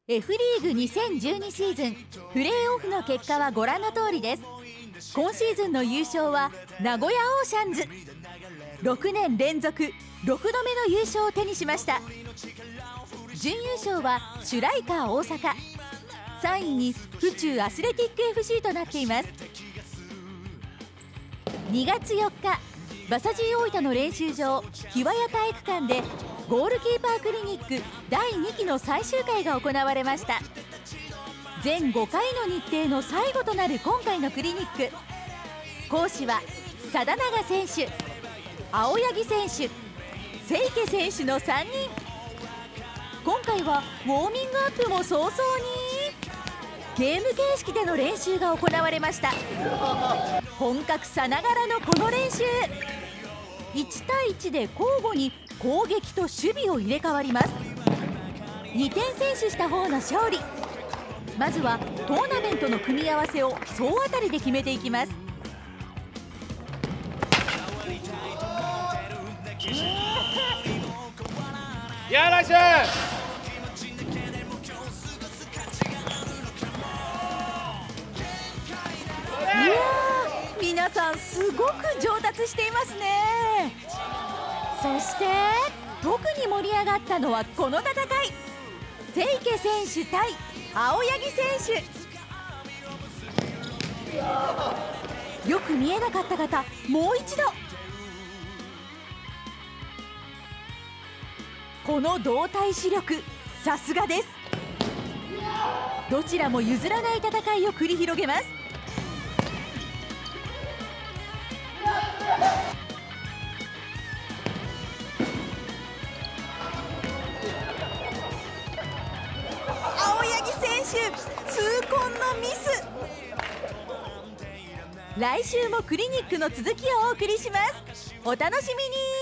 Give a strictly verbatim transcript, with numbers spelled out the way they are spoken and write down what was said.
エフリーグにせんじゅうにシーズンプレーオフの結果はご覧の通りです。今シーズンの優勝は名古屋オーシャンズ。ろくねん連続ろくどめの優勝を手にしました。準優勝はシュライカー大阪、さんいに府中アスレティック エフシー となっています。にがつよっか、馬刺し大分の練習場日和谷体育館でゴールキーパークリニックだいにきの最終回が行われました。全ごかいの日程の最後となる今回のクリニック、講師は定永選手、青柳選手、清家選手のさんにん。今回はウォーミングアップも早々にゲーム形式での練習が行われました。本格さながらのこの練習、いちたいいちで交互に攻撃と守備を入れ替わります。にてん先取した方の勝利。まずはトーナメントの組み合わせを総当たりで決めていきます。 やらっしゃい。 いやー、皆さんすごく上達していますね。そして特に盛り上がったのはこの戦い、清家選手対青柳選手。よく見えなかった方、もう一度。この動体視力、さすがです。どちらも譲らない戦いを繰り広げます。青柳選手、痛恨のミス。来週もクリニックの続きをお送りします。お楽しみに。